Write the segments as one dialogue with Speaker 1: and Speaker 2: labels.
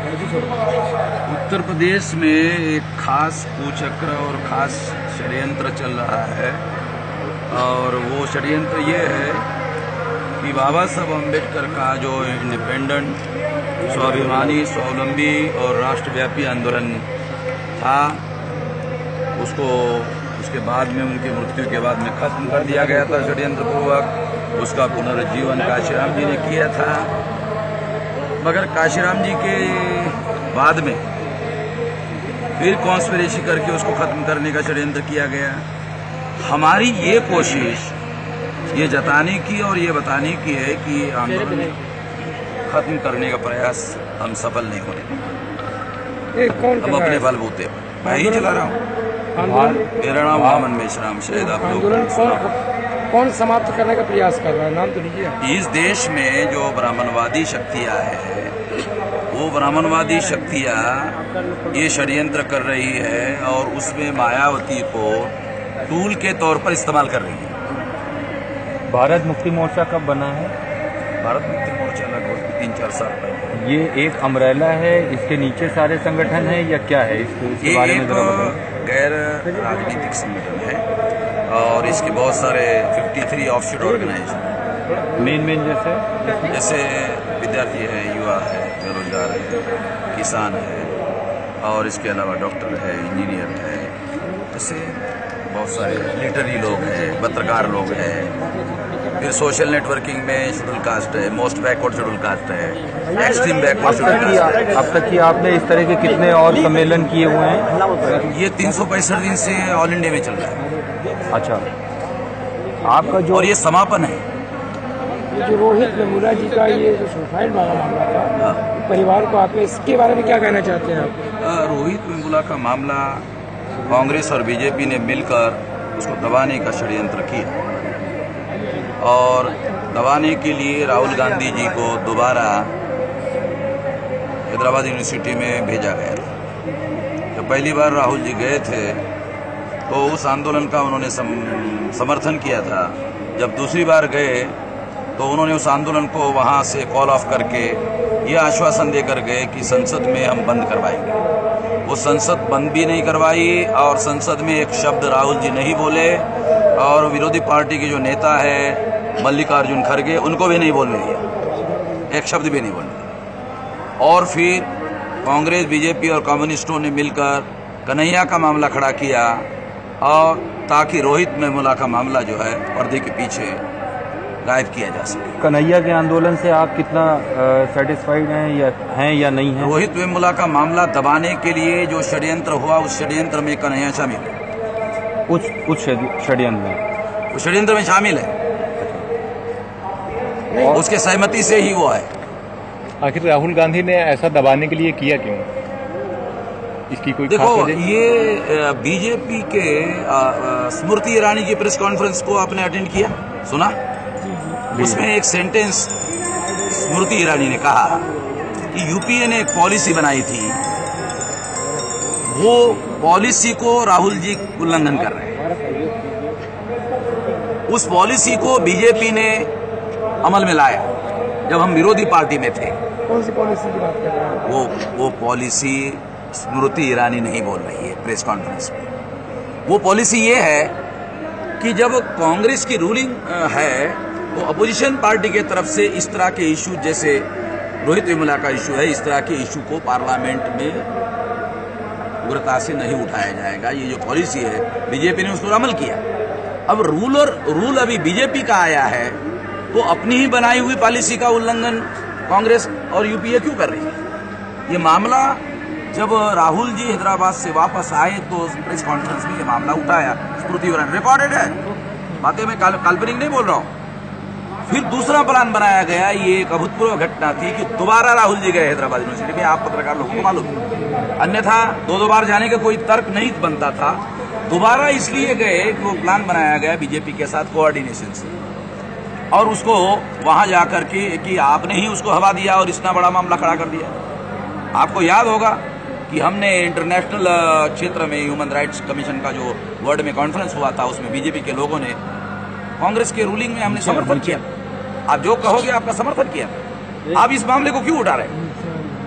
Speaker 1: उत्तर प्रदेश में एक खास कुचक्र और खास षड्यंत्र चल रहा है और वो षड्यंत्र ये है कि बाबा साहब अम्बेडकर का जो इंडिपेंडेंट, स्वाभिमानी, स्वावलंबी और राष्ट्रव्यापी आंदोलन था उसको उसके बाद में, उनकी मृत्यु के बाद में खत्म कर दिया गया था षड्यंत्रपूर्वक। उसका पुनर्जीवन काशीराम जी ने किया था, मगर काशीराम जी के बाद में फिर कॉन्स्पिरेसी करके उसको खत्म करने का षड्यंत्र किया गया। हमारी ये कोशिश ये जताने की और ये बताने की है कि आंदोलन खत्म करने का प्रयास हम सफल नहीं होने देंगे। हम अपने बलबूते मैं ही चला रहा हूँ। मेरा नाम वामन मेश्राम, शायद आप लोग
Speaker 2: कौन समाप्त करने का प्रयास कर रहा है? नाम तो लीजिए।
Speaker 1: इस देश में जो ब्राह्मणवादी शक्तियां है, वो ब्राह्मणवादी शक्तियां ये षड्यंत्र कर रही है और उसमें मायावती को टूल के तौर पर इस्तेमाल कर रही है।
Speaker 3: भारत मुक्ति मोर्चा कब बना है?
Speaker 1: भारत मुक्ति मोर्चा लगभग 3-4 साल पहले।
Speaker 3: ये एक अम्ब्रेला है, इसके नीचे सारे संगठन हैं या क्या है? इसके बारे में जरा बताइए।
Speaker 1: गैर राजनीतिक संगठन है और इसके बहुत सारे 53 ऑफशूट ऑर्गेनाइजेशन
Speaker 3: मेन
Speaker 1: जैसे विद्यार्थी है, युवा है, बेरोजगार है, किसान है और इसके अलावा डॉक्टर है, इंजीनियर है, जैसे बहुत सारे लिटरेरी लोग हैं, पत्रकार लोग हैं। फिर सोशल नेटवर्किंग में शेड्यूल कास्ट है, मोस्ट बैकवर्ड शेड्यूल कास्ट है, एक्सट्रीम बैकवर्ड शेड्यूल कास्ट है।
Speaker 3: अब तक की आपने इस तरह के कितने और सम्मेलन किए हुए हैं?
Speaker 1: ये 365 दिन से ऑल इंडिया में चल रहा है।
Speaker 3: अच्छा, आपका जो
Speaker 1: और ये समापन है।
Speaker 2: जो रोहित वेमुला जी का ये जो सुसाइड वाला मामला था, परिवार को आप इसके बारे में क्या कहना चाहते हैं आप?
Speaker 1: रोहित वेमुला का मामला कांग्रेस और बीजेपी ने मिलकर उसको दबाने का षड्यंत्र किया और दबाने के लिए राहुल गांधी जी को दोबारा हैदराबाद यूनिवर्सिटी में भेजा गया था। जब पहली बार राहुल जी गए थे तो उस आंदोलन का उन्होंने समर्थन किया था। जब दूसरी बार गए तो उन्होंने उस आंदोलन को वहां से कॉल ऑफ करके ये आश्वासन देकर गए कि संसद में हम बंद करवाएंगे। वो संसद बंद भी नहीं करवाई और संसद में एक शब्द राहुल जी नहीं बोले और विरोधी पार्टी के जो नेता है मल्लिकार्जुन खड़गे, उनको भी नहीं बोलने दिया, एक शब्द भी नहीं बोलने दिया। और फिर कांग्रेस, बीजेपी और कम्युनिस्टों ने मिलकर कन्हैया का मामला खड़ा किया और ताकि रोहित वेमुला का मामला जो है पर्दे के पीछे गायब किया जा सके।
Speaker 3: कन्हैया के आंदोलन से आप कितना सेटिस्फाइड हैं या नहीं हैं?
Speaker 1: रोहित वेमुला का मामला दबाने के लिए जो षड्यंत्र हुआ, उस षड्यंत्र में कन्हैया शामिल है।
Speaker 3: उस षड्यंत्र में
Speaker 1: उस षड्यंत्र में शामिल है, उसके सहमति से ही वो है।
Speaker 3: आखिर राहुल गांधी ने ऐसा दबाने के लिए किया क्यों? इसकी कोई
Speaker 1: देखो, ये बीजेपी के स्मृति ईरानी की प्रेस कॉन्फ्रेंस को आपने अटेंड किया, सुना? उसमें एक सेंटेंस स्मृति ईरानी ने कहा कि यूपीए ने एक पॉलिसी बनाई थी, वो पॉलिसी को राहुल जी उल्लंघन कर रहे हैं। उस पॉलिसी को बीजेपी ने अमल में लाया जब हम विरोधी पार्टी में थे।
Speaker 2: कौन सी पॉलिसी की बात कर रहे हैं?
Speaker 1: वो पॉलिसी स्मृति ईरानी नहीं बोल रही है प्रेस कॉन्फ्रेंस में। वो पॉलिसी ये है कि जब कांग्रेस की रूलिंग है तो अपोजिशन पार्टी के तरफ से इस तरह के इशू, जैसे रोहित वेमुला का इशू है, इस तरह के इशू को पार्लियामेंट में उग्रता से नहीं उठाया जाएगा। ये जो पॉलिसी है बीजेपी ने उस पर अमल किया। अब रूल अभी बीजेपी का आया है तो अपनी ही बनाई हुई पॉलिसी का उल्लंघन कांग्रेस और यूपीए क्यों कर रही है? ये मामला जब राहुल जी हैदराबाद से वापस आए तो प्रेस कॉन्फ्रेंस में ये मामला उठाया, स्मृति ईरानी रिकॉर्डेड है, बातें मैं काल्पनिक नहीं बोल रहा हूँ। फिर दूसरा प्लान बनाया गया, ये एक अभूतपूर्व घटना थी कि दोबारा राहुल जी गए हैदराबाद यूनिवर्सिटी में। आप पत्रकार लोगों को मालूम, अन्यथा दो बार जाने का कोई तर्क नहीं बनता था। दोबारा इसलिए गए कि वो प्लान बनाया गया बीजेपी के साथ कोऑर्डिनेशन से और उसको वहां जाकर के कि आपने ही उसको हवा दिया और इतना बड़ा मामला खड़ा कर दिया। आपको याद होगा कि हमने इंटरनेशनल क्षेत्र में ह्यूमन राइट्स कमीशन का जो वर्ल्ड में कॉन्फ्रेंस हुआ था, उसमें बीजेपी के लोगों ने कांग्रेस के रूलिंग में हमने समर्थन किया। आप जो कहोगे आपका समर्थन किया, आप इस मामले को क्यों उठा रहे हैं?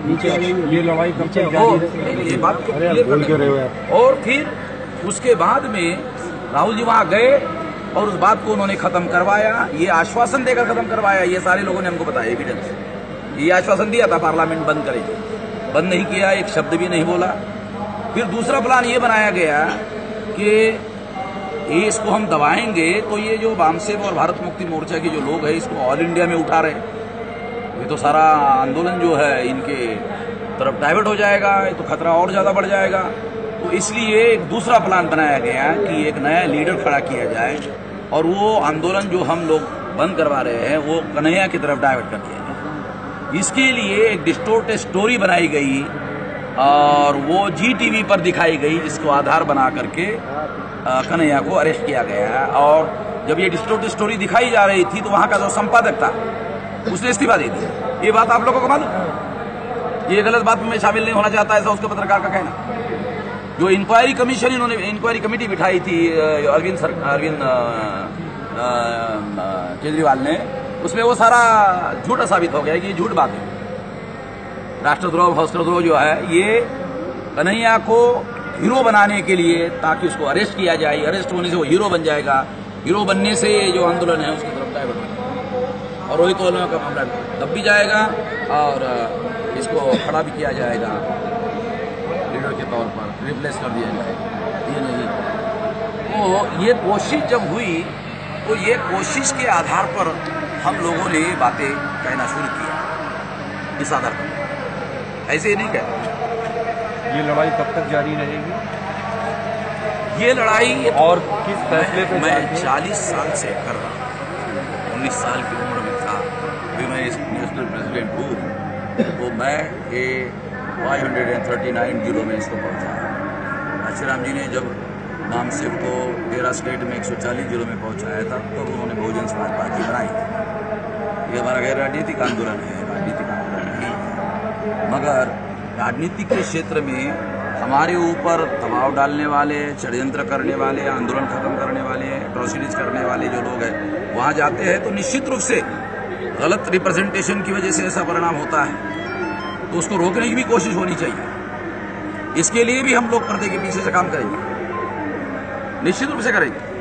Speaker 2: ये लड़ाई कब तक
Speaker 1: हो, ये बात को क्लियर कर रहे हो। और फिर उसके बाद में राहुल जी वहां गए और उस बात को उन्होंने खत्म करवाया, ये आश्वासन देकर खत्म करवाया। ये सारे लोगों ने हमको बताया, एविडेंस। ये आश्वासन दिया था पार्लियामेंट बंद करेंगे, बंद नहीं किया, एक शब्द भी नहीं बोला। फिर दूसरा प्लान ये बनाया गया कि ये इसको हम दबाएंगे तो ये जो वामसेव और भारत मुक्ति मोर्चा के जो लोग हैं इसको ऑल इंडिया में उठा रहे, ये तो सारा आंदोलन जो है इनके तरफ डाइवर्ट हो जाएगा, ये तो खतरा और ज्यादा बढ़ जाएगा। तो इसलिए एक दूसरा प्लान बनाया गया कि एक नया लीडर खड़ा किया जाए और वो आंदोलन जो हम लोग बंद करवा रहे हैं वो कन्हैया की तरफ डाइवर्ट कर दिया जाए। इसके लिए एक डिस्टोर्टेड स्टोरी बनाई गई और वो GTV पर दिखाई गई, जिसको आधार बना करके कन्हैया को अरेस्ट किया गया। और जब ये डिस्टोर्टेड स्टोरी दिखाई जा रही थी तो वहां का जो संपादक था उसने इस्तीफा दे दिया। ये बात आप लोगों को मालूम? ये गलत बात में शामिल नहीं होना चाहता, ऐसा उसके पत्रकार का कहना। जो इंक्वायरी कमीशन इन्होंने इंक्वायरी कमेटी बिठाई थी अरविंद केजरीवाल ने, उसमें वो सारा झूठा साबित हो गया कि ये झूठ बात है। राष्ट्रद्रोह भ्रष्टद्रोह जो है ये कन्हैया को हीरो बनाने के लिए, ताकि उसको अरेस्ट किया जाए, अरेस्ट होने से वो हीरो बन जाएगा, हीरो बनने से जो आंदोलन है उसकी तरफ डाइवर्ट हो जाएगा और रोहित ओलमा का मामला दब भी जाएगा और इसको खड़ा भी किया जाएगा लीडर के तौर पर, रिप्लेस कर दिया जाएगा। ये नहीं, तो ये कोशिश जब हुई तो ये कोशिश के आधार पर हम लोगों ने बातें कहना शुरू किया, इस आधार पर। ऐसे ही नहीं कहते।
Speaker 3: ये लड़ाई कब तक जारी रहेगी?
Speaker 1: ये लड़ाई
Speaker 3: और किस फैसले पे?
Speaker 1: मैं 40 साल से कर रहा हूँ, 19 साल की उम्र में था अभी मैं नेशनल प्रेसिडेंट हूँ, तो मैं ये 539 जिलों में इसको पहुँचाया। आशीराम जी ने जब वामसेव को 13 स्टेट में 140 जिलों में पहुँचाया था तो उन्होंने बहुजन समाज पार्टी बनाई। ये हमारा गैर राजनीतिक आंदोलन है, राजनीतिक आंदोलन नहीं है, मगर राजनीति के क्षेत्र में हमारे ऊपर दबाव डालने वाले, षड्यंत्र करने वाले, आंदोलन खत्म करने वाले, एट्रोसिटीज करने वाले जो लोग हैं वहाँ जाते हैं तो निश्चित रूप से गलत रिप्रेजेंटेशन की वजह से ऐसा परिणाम होता है, तो उसको रोकने की भी कोशिश होनी चाहिए। इसके लिए भी हम लोग पर्दे के पीछे से काम करेंगे, निश्चित रूप से करेंगे।